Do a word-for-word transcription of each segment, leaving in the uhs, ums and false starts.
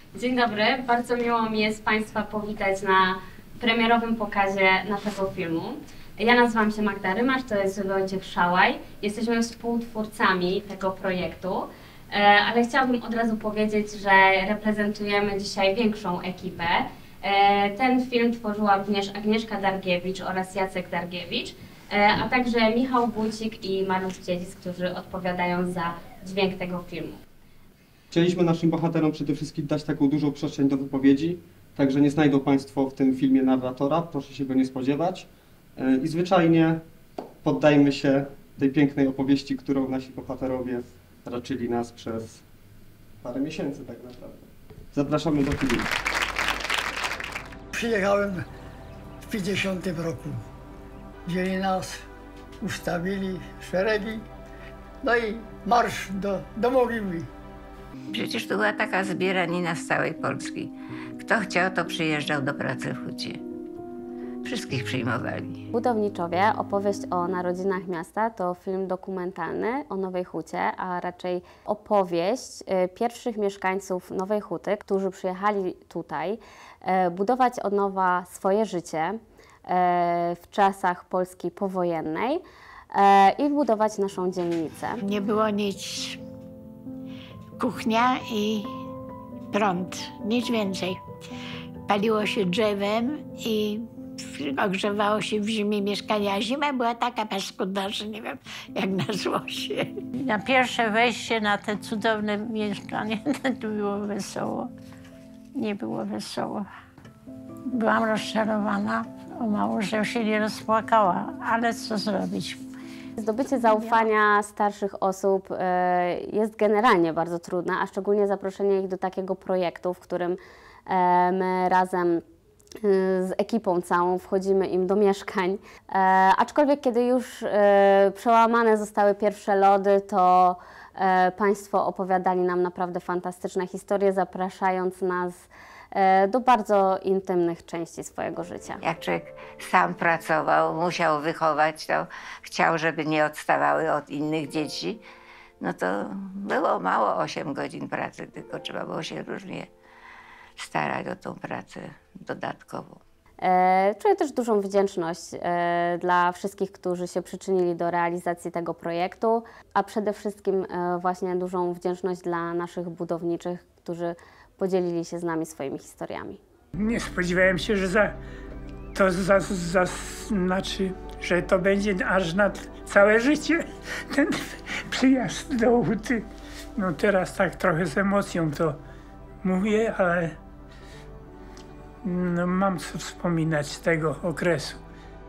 Dzień dobry, bardzo miło mi jest Państwa powitać na premierowym pokazie naszego filmu. Ja nazywam się Magda Rymasz, to jest Wojciech Szałaj. Jesteśmy współtwórcami tego projektu, ale chciałabym od razu powiedzieć, że reprezentujemy dzisiaj większą ekipę. Ten film tworzyła również Agnieszka Dargiewicz oraz Jacek Dargiewicz, a także Michał Wójcik i Mariusz Dziedzic, którzy odpowiadają za dźwięk tego filmu. Chcieliśmy naszym bohaterom przede wszystkim dać taką dużą przestrzeń do wypowiedzi, także nie znajdą Państwo w tym filmie narratora, proszę się go nie spodziewać. I zwyczajnie poddajmy się tej pięknej opowieści, którą nasi bohaterowie raczyli nas przez parę miesięcy tak naprawdę. Zapraszamy do filmu. Przyjechałem w pięćdziesiątym roku. Wzięli nas, ustawili szeregi, no i marsz do, do mogiły. Przecież to była taka zbieranina z całej Polski. Kto chciał, to przyjeżdżał do pracy w hucie. Wszystkich przyjmowali. Budowniczowie, opowieść o narodzinach miasta to film dokumentalny o Nowej Hucie, a raczej opowieść pierwszych mieszkańców Nowej Huty, którzy przyjechali tutaj budować od nowa swoje życie w czasach Polski powojennej i budować naszą dzielnicę. Nie było nic. Kuchnia i prąd, nic więcej. Paliło się drzewem i ogrzewało się w zimie mieszkania, a zima była taka paskudna, że nie wiem, jak nazło się. Na pierwsze wejście na te cudowne mieszkanie to było wesoło. Nie było wesoło. Byłam rozczarowana, o mało, że się nie rozpłakała, ale co zrobić? Zdobycie zaufania starszych osób jest generalnie bardzo trudne, a szczególnie zaproszenie ich do takiego projektu, w którym my razem z ekipą całą wchodzimy im do mieszkań. Aczkolwiek kiedy już przełamane zostały pierwsze lody, to Państwo opowiadali nam naprawdę fantastyczne historie, zapraszając nas do bardzo intymnych części swojego życia. Jak człowiek sam pracował, musiał wychować, to chciał, żeby nie odstawały od innych dzieci, no to było mało osiem godzin pracy, tylko trzeba było się różnie starać o tą pracę dodatkową. E, czuję też dużą wdzięczność e, dla wszystkich, którzy się przyczynili do realizacji tego projektu, a przede wszystkim e, właśnie dużą wdzięczność dla naszych budowniczych, którzy podzielili się z nami swoimi historiami. Nie spodziewałem się, że za, to za, za, znaczy, że to będzie aż na całe życie ten przyjazd do Huty. No teraz tak trochę z emocją to mówię, ale no, mam co wspominać z tego okresu.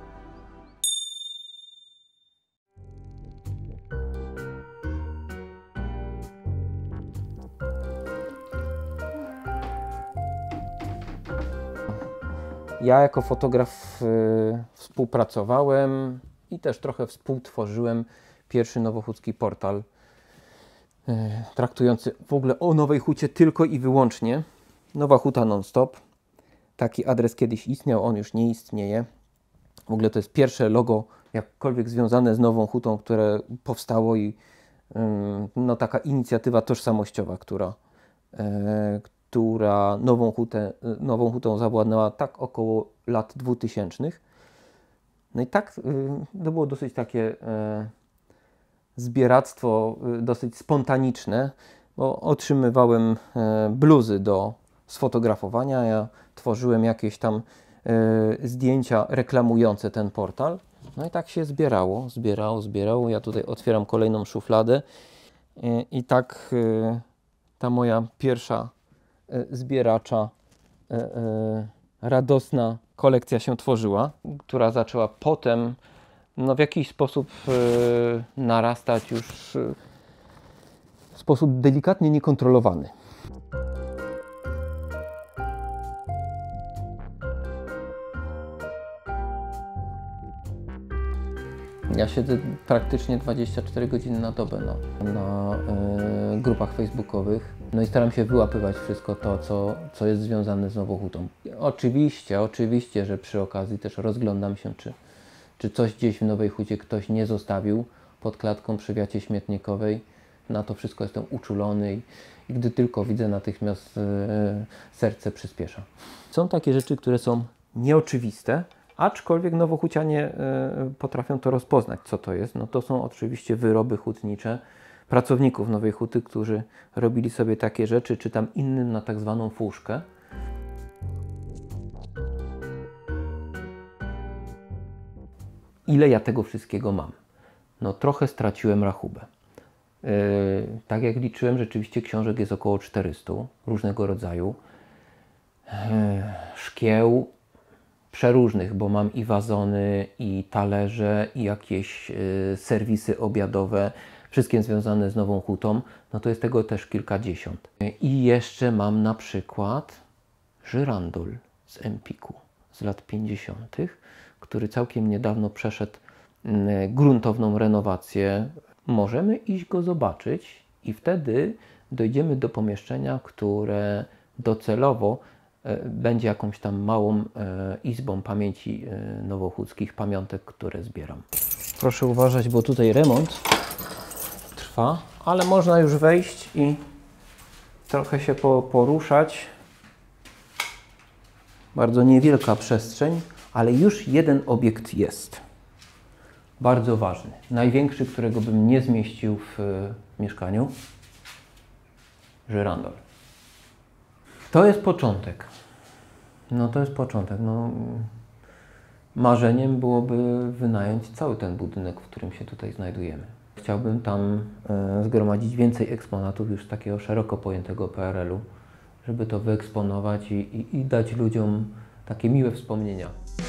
Ja jako fotograf y, współpracowałem i też trochę współtworzyłem pierwszy nowochódzki portal y, traktujący w ogóle o Nowej Hucie tylko i wyłącznie. Nowa Huta non-stop. Taki adres kiedyś istniał, on już nie istnieje. W ogóle to jest pierwsze logo jakkolwiek związane z Nową Hutą, które powstało i y, no, taka inicjatywa tożsamościowa, która y, która Nową Hutę, Nową Hutą zawładnęła tak około lat dwutysięcznych. No i tak to było dosyć takie zbieractwo dosyć spontaniczne, bo otrzymywałem bluzy do sfotografowania, ja tworzyłem jakieś tam zdjęcia reklamujące ten portal. No i tak się zbierało, zbierało, zbierało. Ja tutaj otwieram kolejną szufladę i tak ta moja pierwsza zbieracza, e, e, radosna kolekcja się tworzyła, która zaczęła potem no, w jakiś sposób e, narastać już e, w sposób delikatnie niekontrolowany. Ja siedzę praktycznie dwadzieścia cztery godziny na dobę no, na y, grupach facebookowych. No i staram się wyłapywać wszystko to, co, co jest związane z Nową Hutą. Oczywiście, oczywiście, że przy okazji też rozglądam się, czy, czy coś gdzieś w Nowej Hucie ktoś nie zostawił pod klatką przy wiacie śmietnikowej, na to wszystko jestem uczulony i, i gdy tylko widzę, natychmiast e, serce przyspiesza. Są takie rzeczy, które są nieoczywiste, aczkolwiek nowohucianie e, potrafią to rozpoznać, co to jest. No to są oczywiście wyroby hutnicze pracowników Nowej Huty, którzy robili sobie takie rzeczy, czy tam innym na tak zwaną fuszkę. Ile ja tego wszystkiego mam? No trochę straciłem rachubę. Yy, tak jak liczyłem, rzeczywiście książek jest około czterysta różnego rodzaju. Yy, szkieł przeróżnych, bo mam i wazony, i talerze, i jakieś yy, serwisy obiadowe, wszystkie związane z Nową Hutą, no to jest tego też kilkadziesiąt. Yy, I jeszcze mam na przykład żyrandol z Empiku z lat pięćdziesiątych, który całkiem niedawno przeszedł gruntowną renowację. Możemy iść go zobaczyć i wtedy dojdziemy do pomieszczenia, które docelowo będzie jakąś tam małą izbą pamięci nowochódzkich pamiątek, które zbieram. Proszę uważać, bo tutaj remont trwa, ale można już wejść i trochę się poruszać. Bardzo niewielka przestrzeń, ale już jeden obiekt jest. Bardzo ważny. Największy, którego bym nie zmieścił w y, mieszkaniu. Żyrandol. To jest początek. No to jest początek. No, marzeniem byłoby wynająć cały ten budynek, w którym się tutaj znajdujemy. Chciałbym tam y, zgromadzić więcej eksponatów już takiego szeroko pojętego P R L u, żeby to wyeksponować i, i, i dać ludziom takie miłe wspomnienia.